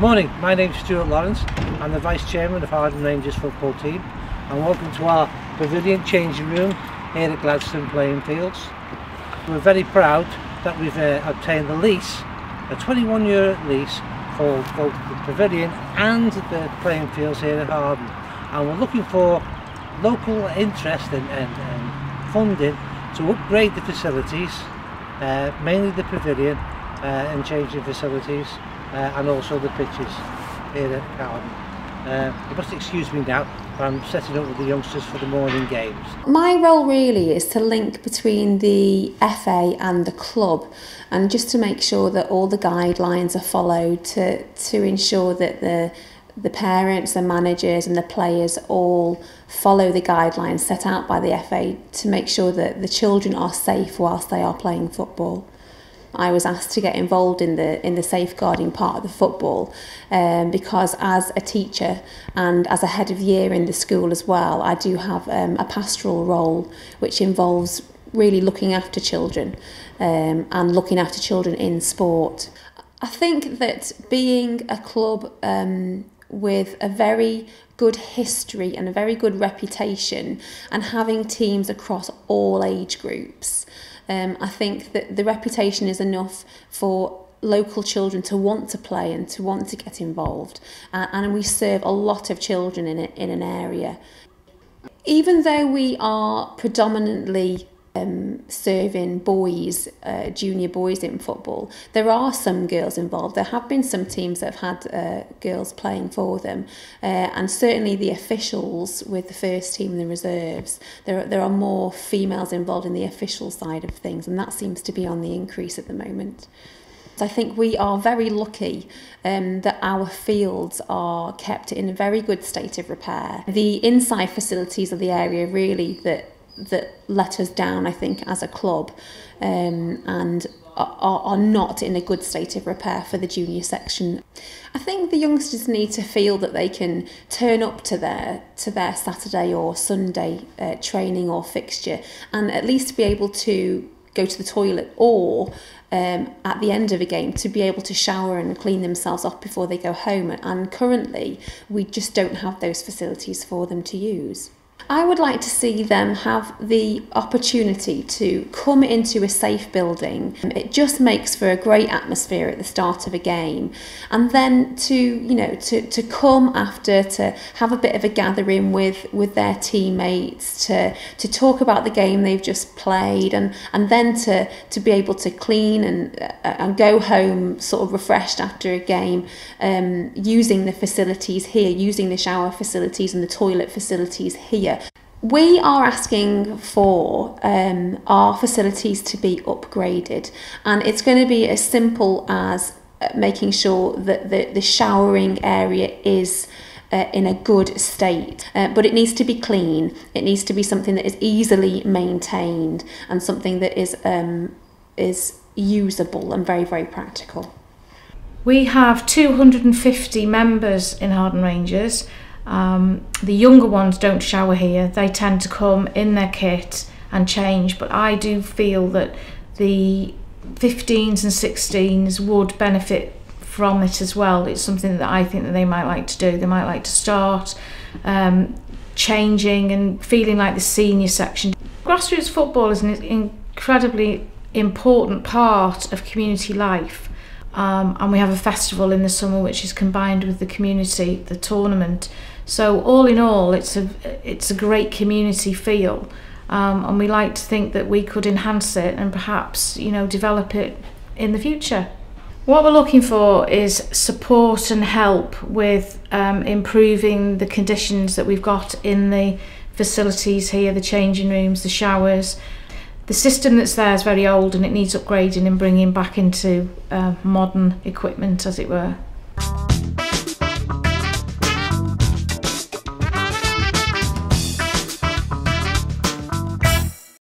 Morning, my name's Stuart Lawrence. I'm the Vice Chairman of Hawarden Rangers football team, and welcome to our pavilion changing room here at Gladstone playing fields. We're very proud that we've obtained the lease, a 21-year lease for both the pavilion and the playing fields here at Hawarden, and we're looking for local interest and funding to upgrade the facilities, mainly the pavilion and changing facilities, and also the pitches here at Hawarden. You must excuse me now, but I'm setting up with the youngsters for the morning games. My role really is to link between the FA and the club, and just to make sure that all the guidelines are followed, to ensure that the parents, the managers and the players all follow the guidelines set out by the FA to make sure that the children are safe whilst they are playing football. I was asked to get involved in the safeguarding part of the football because as a teacher and as a head of year in the school as well, I do have a pastoral role which involves really looking after children and looking after children in sport. I think that being a club with a very good history and a very good reputation and having teams across all age groups, I think that the reputation is enough for local children to want to play and to want to get involved, and we serve a lot of children in an area. Even though we are predominantly serving boys, junior boys in football, there are some girls involved. There have been some teams that have had girls playing for them, and certainly the officials with the first team and the reserves, there are more females involved in the official side of things, and that seems to be on the increase at the moment. I think we are very lucky that our fields are kept in a very good state of repair. The inside facilities of the area really that let us down, I think, as a club, and are not in a good state of repair for the junior section. I think the youngsters need to feel that they can turn up to their Saturday or Sunday training or fixture and at least be able to go to the toilet, or at the end of a game to be able to shower and clean themselves off before they go home, and currently we just don't have those facilities for them to use. I would like to see them have the opportunity to come into a safe building. It just makes for a great atmosphere at the start of a game, and then to come after, to have a bit of a gathering with their teammates, to talk about the game they've just played, and then to be able to clean and go home sort of refreshed after a game, using the facilities here, using the shower facilities and the toilet facilities here. We are asking for our facilities to be upgraded, and it's going to be as simple as making sure that the showering area is in a good state, but it needs to be clean. It needs to be something that is easily maintained and something that is usable and very, very practical. We have 250 members in Hawarden Rangers. The younger ones don't shower here. They tend to come in their kit and change, but I do feel that the 15s and 16s would benefit from it as well. It's something that I think that they might like to do. They might like to start changing and feeling like the senior section. Grassroots football is an incredibly important part of community life, and we have a festival in the summer which is combined with the community, the tournament. So all in all, it's a great community feel, and we like to think that we could enhance it and perhaps, develop it in the future. What we're looking for is support and help with improving the conditions that we've got in the facilities here, the changing rooms, the showers. The system that's there is very old and it needs upgrading and bringing back into modern equipment, as it were.